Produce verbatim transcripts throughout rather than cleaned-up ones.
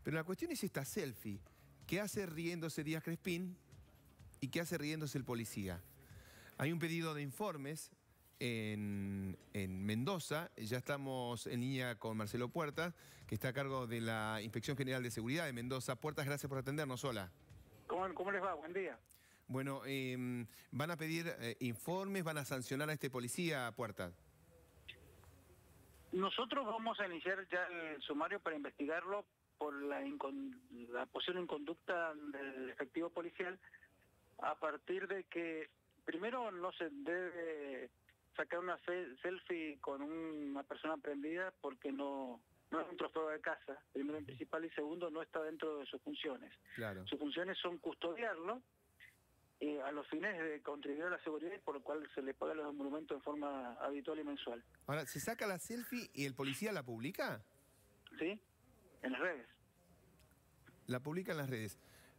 Pero la cuestión es esta selfie. ¿Qué hace riéndose Díaz Crespín y qué hace riéndose el policía? Hay un pedido de informes en, en Mendoza. Ya estamos en línea con Marcelo Puertas, que está a cargo de la Inspección General de Seguridad de Mendoza. Puertas, gracias por atendernos. Hola. ¿Cómo, cómo les va? Buen día. Bueno, eh, ¿van a pedir eh, informes? ¿Van a sancionar a este policía, Puertas? Nosotros vamos a iniciar ya el sumario para investigarlo por la, la posible inconducta del efectivo policial, a partir de que primero no se debe sacar una selfie con una persona prendida porque no, no es un trofeo de casa, primero en principal, y segundo no está dentro de sus funciones. Claro. Sus funciones son custodiarlo eh, a los fines de contribuir a la seguridad y por lo cual se le paga los monumentos en forma habitual y mensual. Ahora, ¿se saca la selfie y el policía la publica? ¿Sí? En las redes. La publica en las redes.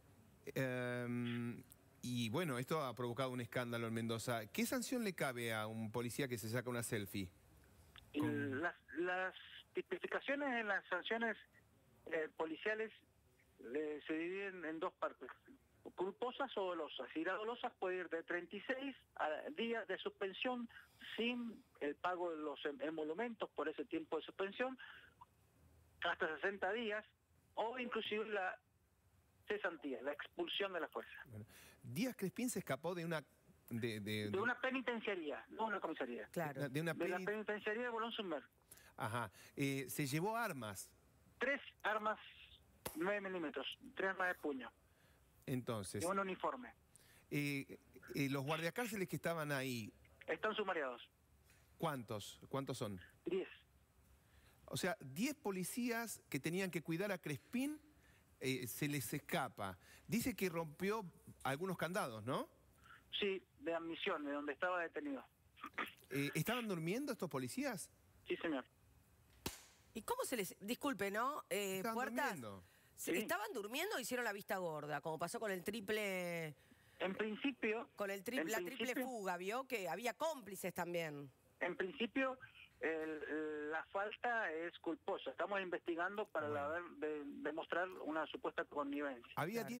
Eh, y bueno, esto ha provocado un escándalo en Mendoza. ¿Qué sanción le cabe a un policía que se saca una selfie? Con... Las, las tipificaciones en las sanciones eh, policiales eh, se dividen en dos partes. Culposas o dolosas. Y las dolosas puede ir de treinta y seis a días de suspensión sin el pago de los emolumentos por ese tiempo de suspensión, hasta sesenta días, o inclusive la cesantía, la expulsión de la fuerza. Bueno, Díaz Crespín se escapó de una... De, de, de una penitenciaría, no una comisaría. Claro. De, una de peni... la penitenciaría de Bolón-Sumer. Ajá. Eh, se llevó armas. Tres armas nueve milímetros, tres armas de puño. Entonces... Y un uniforme. Eh, eh, los guardiacárceles que estaban ahí... Están sumariados. ¿Cuántos? ¿Cuántos son? Diez. O sea, diez policías que tenían que cuidar a Crespín, eh, se les escapa. Dice que rompió algunos candados, ¿no? Sí, de admisión, de donde estaba detenido. Eh, ¿Estaban durmiendo estos policías? Sí, señor. ¿Y cómo se les...? Disculpe, ¿no? Eh, ¿Estaban Puertas, durmiendo? ¿se- Sí. ¿Estaban durmiendo o hicieron la vista gorda? Como pasó con el triple... En principio... Con el tri en la principio, triple fuga, ¿vio? Que había cómplices también. En principio, el, la falta es culposa. Estamos investigando para Bueno. la, de, demostrar una supuesta connivencia. Había Claro.